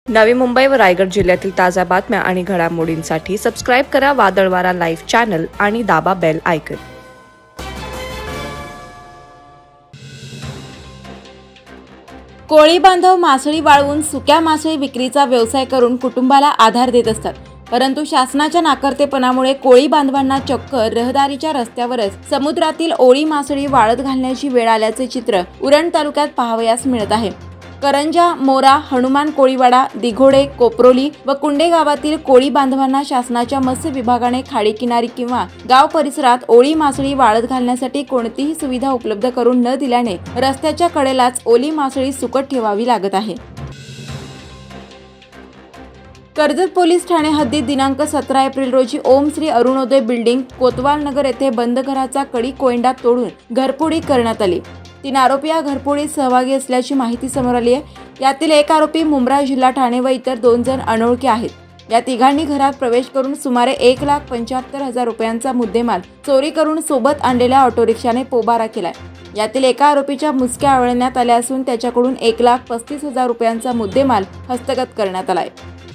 नवी मुंबई व रायगड जिल्ह्यातील ताज्या बातम्या आणि घडामोडींसाठी सबस्क्राईब करा वादळवारा लाईव्ह चॅनल आणि दाबा बेल आयकॉन। कोळी बांधव मासळी वाळवून सुक्या मासळी विक्रीचा व्यवसाय करून कुटुंबाला आधार देत असतात, परंतु शासनाच्या नाकर्तेपणामुळे कोळी बांधवांना चक्क रहदारीच्या रस्त्यावरच समुद्रातील ओळी मासळी वाळत घालण्याची वेळ आल्याचे चित्र उरण तालुक्यात पाहावयास मिळत आहे। करंजा, मोरा, हनुमान कोळीवाडा, दिघोडे, कोपरोली व कुंडे गावातील कोळी बांधवांना शासनाच्या मत्स्य विभागाने खाडी किनारी किंवा गाव परिसरात ओळी मासळी वाळत घालण्यासाठी कोणतीही सुविधा उपलब्ध करून न दिल्याने रस्त्याच्या कडेलाच ओली मासळी सुकट ठेवावी लागत आहे। कर्जत पोलीस ठाणे हद्दीत दिनांक 17 एप्रिल रोजी ओम श्री अरुणोदय बिल्डिंग कोतवाल नगर येथे बंद घराचा कडी कोयंडा तोडून घरफोडी करण्यात आली। 3 आरोपी या घरफोडीत सहभागी असल्याची माहिती समोर आली आहे। यातील एक आरोपी मुंब्रा जिल्हा ठाणे व इतर 2 जण अनोळखी आहेत। या तिघांनी घरात प्रवेश करून सुमारे 1,75,000 रुपयांचा मुद्देमाल चोरी करून सोबत आणलेल्या ऑटो रिक्षाने पोबारा केलाय। यातील एका आरोपीच्या मुसक्या आवळण्यात आल्या असून त्याच्याकडून 1,35,000 रुपयांचा मुद्देमाल हस्तगत करण्यात आलाय।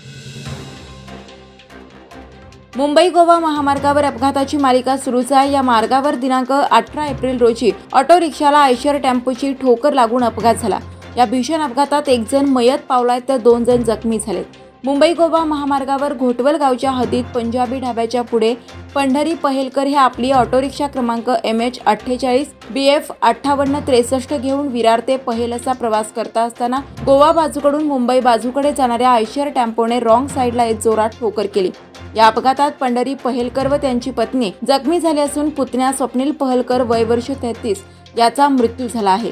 मुंबई गोवा महामार्गावर अपघाताची मालिका सुरूच आहे। या मार्गावर दिनांक 18 एप्रिल रोजी ऑटो रिक्षाला आयशर टेम्पोची ठोकर लागून अपघात झाला। या भीषण अपघातात 1 जण मयत पावलाय तर 2 जण जखमी झाले। मुंबई गोवा महामार्गावर घोटवल गावच्या हद्दीत पंजाबी ढाब्याच्या पुढे पंढरी पहेलकर हे आपली ऑटो रिक्षा क्रमांक MH48 BF 5863 घेऊन विरार ते पहेल असा प्रवास करता असताना गोवा बाजूकडून मुंबई बाजूकडे जाणाऱ्या आयशर टेम्पोने रॉंग साईडला एक जोरात ठोकर केली। या अपघातात पंढरी पहेलकर व त्यांची पत्नी जखमी झाली असून पुतण्या स्वप्नील पहेलकर वय वर्ष 33 याचा मृत्यू झाला आहे।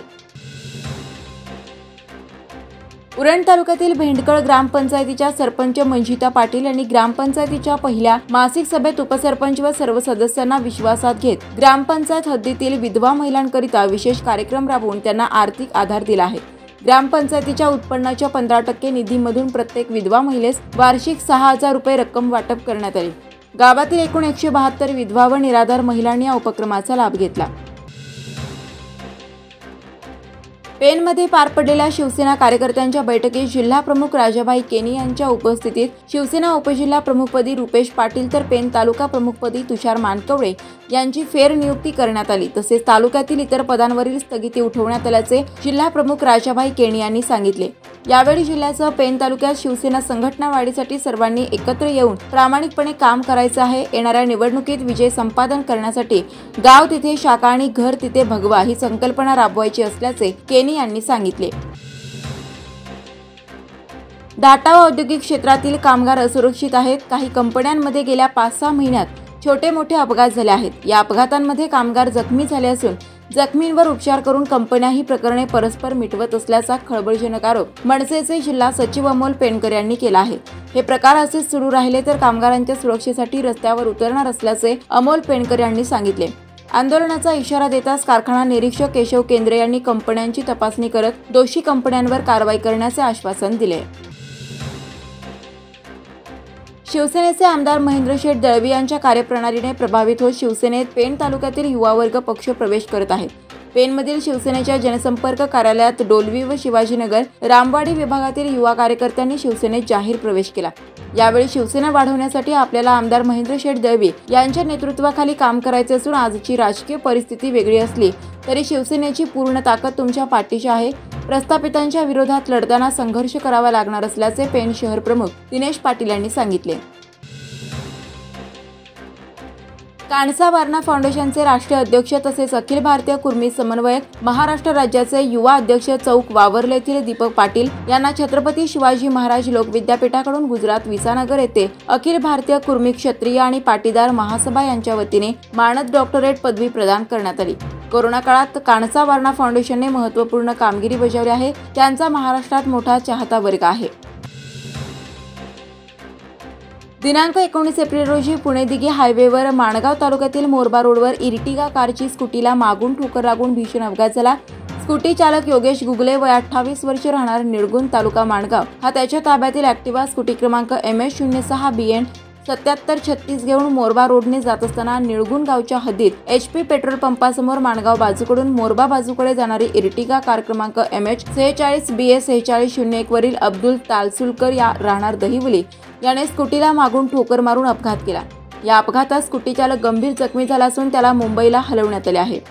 उरण तालुक्यातील भेंडकळ ग्रामपंचायतीच्या सरपंच मंजिता पाटील यांनी ग्रामपंचायतीच्या पहिल्या मासिक सभेत उपसरपंच व सर्व सदस्यांना विश्वासात घेत ग्रामपंचायत हद्दीतील विधवा महिलांकरिता विशेष कार्यक्रम राबवून त्यांना आर्थिक आधार दिला आहे। ग्रामपंचायतीच्या उत्पन्नाच्या 15% निधीमधून प्रत्येक विधवा महिलेस वार्षिक 6,000 रुपये रक्कम वाटप करण्यात आली। गावातील एकूण 172 विधवा व निराधार महिलांनी या उपक्रमाचा लाभ घेतला। पेनमध्ये पार पडलेल्या शिवसेना कार्यकर्त्यांच्या बैठकीत जिल्हा प्रमुख राजाभाई केनी यांच्या उपस्थितीत शिवसेना उपजिल्हा प्रमुखपदी रुपेश पाटील तर पेन तालुका प्रमुखपदी तुषार मानकवडे यांची फेरनियुक्ती करण्यात आली। तसेच तालुक्यातील इतर पदांवरील स्थगिती उठवण्यात आल्याचे जिल्हा प्रमुख राजाभाई केनी यांनी सांगितले। यावेळी जिल्ह्यासह पेन तालुक्यात शिवसेना संघटना वाढीसाठी सर्वांनी एकत्र येऊन प्रामाणिकपणे काम करायचं आहे। येणाऱ्या निवडणुकीत विजय संपादन करण्यासाठी गाव तिथे शाखा आणि घर तिथे भगवा ही संकल्पना राबवायची असल्याचे केनी यांनी सांगितले। धाटाव औद्योगिक क्षेत्रातील कामगार असुरक्षित आहेत। काही कंपन्यांमध्ये गेल्या 5-6 महिन्यात छोटे मोठे अपघात झाले आहेत। या अपघातांमध्ये कामगार जखमी झाले असून जखमींवर उपचार करून कंपन्या ही प्रकरणे परस्पर मिटवत असल्याचा खळबळजनक आरोप मनसेचे जिल्हा सचिव अमोल पेनकर यांनी केला आहे। हे प्रकार असेच सुरू राहिले तर कामगारांच्या सुरक्षेसाठी रस्त्यावर उतरणार असल्याचे अमोल पेनकर यांनी सांगितले। आंदोलनाचा इशारा देताच कारखाना निरीक्षक केशव केंद्रे यांनी कंपन्यांची तपासणी करत दोषी कंपन्यांवर कारवाई करण्याचे आश्वासन दिले। शिवसेनेचे आमदार महेंद्र शेठ दळवी यांच्या कार्यप्रणालीने प्रभावित होत शिवसेनेत पेन तालुक्यातील युवा वर्ग पक्ष प्रवेश करत आहेत। पेनमधील शिवसेनेच्या जनसंपर्क कार्यालयात डोलवी व शिवाजीनगर रामवाडी विभागातील युवा कार्यकर्त्यांनी शिवसेनेत जाहीर प्रवेश केला। यावेळी शिवसेना वाढवण्यासाठी आपल्याला आमदार महेंद्र शेठ दळवी यांच्या नेतृत्वाखाली काम करायचे असून आजची राजकीय परिस्थिती वेगळी असली तरी शिवसेनेची पूर्ण ताकद तुमच्या पाठीशी आहे। प्रस्थापितांच्या विरोधात लढताना संघर्ष करावा लागणार असल्याचे पेन शहर प्रमुख दिनेश पाटील यांनी सांगितले। कानसा वारणा फाउंडेशनचे राष्ट्रीय अध्यक्ष तसेच अखिल भारतीय कुर्मी समन्वयक महाराष्ट्र राज्याचे युवा अध्यक्ष चौक वावरले येथील दीपक पाटील यांना छत्रपती शिवाजी महाराज लोकविद्यापीठाकडून गुजरात विसानगर येथे अखिल भारतीय कुर्मी क्षत्रिय आणि पाटीदार महासभा यांच्या वतीने मानद डॉक्टरेट पदवी प्रदान करण्यात आली। कोरोना काळात कानसा वारणा फाउंडेशनने महत्त्वपूर्ण कामगिरी बजावली आहे। त्यांचा महाराष्ट्रात मोठा चाहता वर्ग आहे। दिनांक 19 एप्रिल रोजी पुणे दिघे हायवेवर माणगाव तालुक्यातील मोरबा रोडवर इर्टिगा कारची स्कूटीला मागून ठोकर लागून भीषण अपघात झाला। स्कूटी चालक योगेश गुगले वय 28 वर्ष राहणार निडगुण तालुका माणगाव हा त्याच्या ताब्यातील ॲक्टिवा स्कूटी क्रमांक MH06 BN 7736 घेऊन मोरबा रोडने जात असताना निळगुण गावच्या हद्दीत HP पेट्रोल पंपासमोर माणगाव बाजूकडून मोरबा बाजूकडे जाणारी इर्टिगा कार क्रमांक MH 46 BS 4601 वरील अब्दुल तालसुलकर या राहणार दहिवली याने स्कूटीला मागून ठोकर मारून अपघात केला। या अपघातात स्कूटी चालक गंभीर जखमी झाला असून त्याला मुंबईला हलवण्यात आले आहे।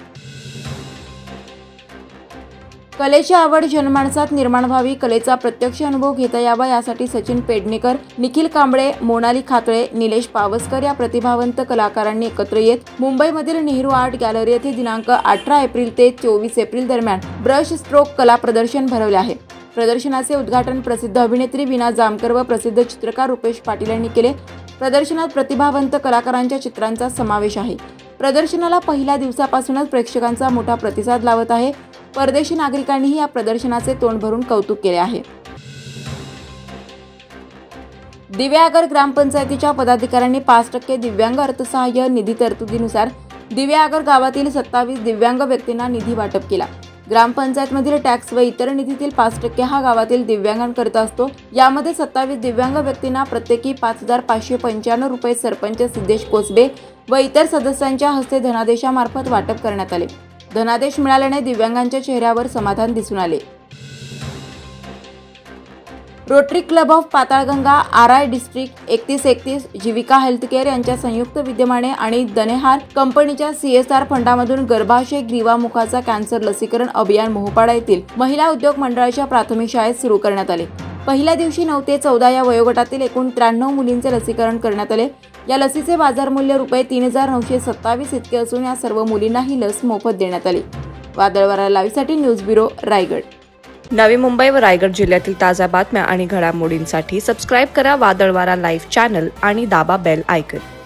कलेची आवड जनमानसात निर्माण व्हावी, कलेचा प्रत्यक्ष अनुभव घेता यावा यासाठी सचिन पेडणेकर, निखिल कांबळे, मोनाली खातळे, निलेश पावसकर या प्रतिभावंत कलाकारांनी एकत्र येत मुंबईमधील नेहरू आर्ट गॅलरी येथे दिनांक 18 एप्रिल ते 24 एप्रिल दरम्यान ब्रश स्ट्रोक कला प्रदर्शन भरवले आहे। प्रदर्शनाचे उद्घाटन प्रसिद्ध अभिनेत्री वीणा जामकर व प्रसिद्ध चित्रकार रुपेश पाटील यांनी केले। प्रदर्शनात प्रतिभावंत कलाकारांच्या चित्रांचा समावेश आहे। प्रदर्शनाला पहिल्या दिवसापासूनच प्रेक्षकांचा मोठा प्रतिसाद लावत आहे। परदेशी नागरिकांनीही या प्रदर्शनाचे तोंड भरून कौतुक केले आहे। दिव्यागर ग्रामपंचायतीच्या पदाधिकाऱ्यांनी 5% दिव्यांग अर्थसहाय्य निधी तरतुदीनुसार दिव्यागर गावातील 27 दिव्यांग व्यक्तींना निधी वाटप केला। ग्रामपंचायतमधील टॅक्स व इतर निधीतील 5% हा गावातील दिव्यांगांकरता असतो। यामध्ये 27 दिव्यांग व्यक्तींना प्रत्येकी 5595 रुपये सरपंच सिद्धेश कोसबे व इतर सदस्यांच्या हस्ते धनादेशामार्फत वाटप करण्यात आले। धनादेश मिळाल्याने दिव्यांगांच्या चेहऱ्यावर समाधान दिसून आले। Rotary club of Patalganga, RI district 3131, Jeevika healthcare यांच्या संयुक्त विद्यमाने आणि दनेहार कंपनीच्या CSR फंडामधून गर्भाशय ग्रीवामुखाचा कॅन्सर लसीकरण अभियान मोहपाडा येथील महिला उद्योग मंडळाच्या प्राथमिक शाळेत सुरू करण्यात आले। पहिल्या दिवशी 9 ते 14 या वयोगटातील एकूण 93 मुलींचे लसीकरण करण्यात आले। या लसीचे बाजार मूल्य रुपये 3927 इतके असून या सर्व मुलींना ही लस मोफत देण्यात आली। वादळवारा लाईव्हसाठी न्यूज ब्युरो, रायगड। नवी मुंबई व रायगड जिल्ह्यातील ताज्या बातम्या आणि घडामोडींसाठी सबस्क्राईब करा वादळवारा लाईव्ह चॅनल आणि दाबा बेल आयकॉन।